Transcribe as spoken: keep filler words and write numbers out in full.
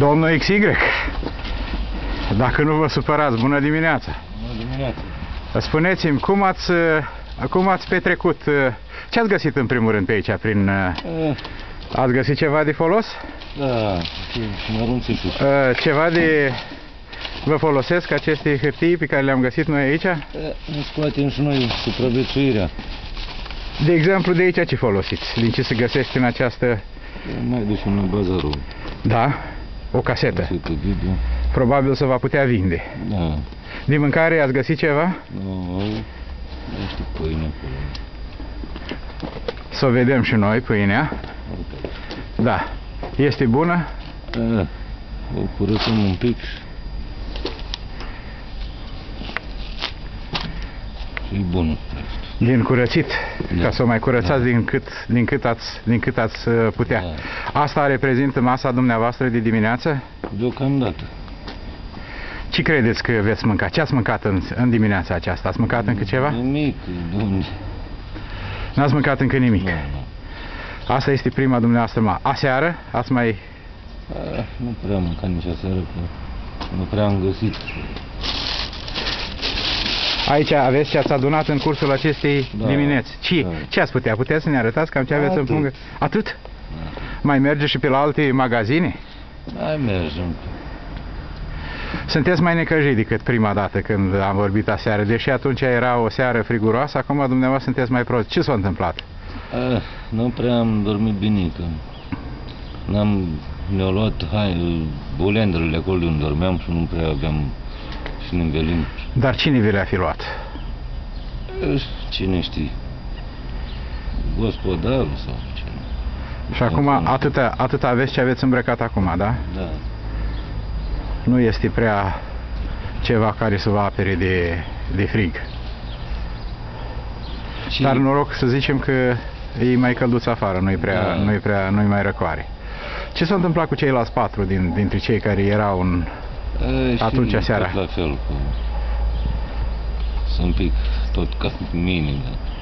Domnul X Y, dacă nu vă supărați, bună dimineața! Bună dimineața! Spuneți-mi, cum ați, cum ați petrecut, ce ați găsit în primul rând pe aici? Prin, Uh, ați găsit ceva de folos? da, mărunțișul. Ceva de... Vă folosesc aceste hârtii pe care le-am găsit noi aici? Ne scoatem și noi supraviețuirea. De exemplu, de aici ce folosiți? Din ce se găsește în această... Mai ducem la bazarul. Da? O casetă. Casetă video. Probabil se va putea vinde. Da. Din mâncare ați găsit ceva? Nu, nu știu pâine acolo. Să o vedem și noi, pâinea. Da. Este bună? Da. O curățăm un pic și... și e bună. Din curățit, Da. ca să o mai curățați Da. din, cât, din, cât ați, din cât ați uh, putea. Da. Asta reprezintă masa dumneavoastră de dimineață? Deocamdată. Ce credeți că veți mânca? Ce ați mâncat în, în dimineața aceasta? Ați mâncat încă ceva? Nimic, domnule. N-ați mâncat încă nimic. Nu, nu. Asta este prima dumneavoastră ma. Aseară ați mai... Ah, nu prea am mâncat nici aseară, că nu prea am găsit. Aici aveți ce ați adunat în cursul acestei Da, dimineți. Ce, da. ce ați putea? Puteți să ne arătați cam ce aveți Atât. în pungă? Atât? Da. Mai merge și pe la alte magazine? Mai mergem. Sunteți mai necăjit decât prima dată când am vorbit aseară, deși atunci era o seară friguroasă, acum dumneavoastră sunteți mai prost. Ce s-a întâmplat? Ah, nu prea am dormit bine, că n-am, ne-au luat hai, bolendrele acolo de unde dormeam și nu prea aveam și ne învelim. Dar cine vi le-a fi luat? Eh, Cine știe? Gospodarul sau cine? Și acum atâta, atâta aveți ce aveți îmbrăcat acum, da? Da. Nu este prea ceva care să vă apere de, de frig. Și Dar noroc să zicem că e mai călduț afară, nu-i prea, Da. nu-i prea, nu-i mai răcoare. Ce s-a întâmplat cu ceilalți patru din, dintre cei care erau în... eh, și atunci seara? tot la fel, că sunt un pic tot ca mine, da.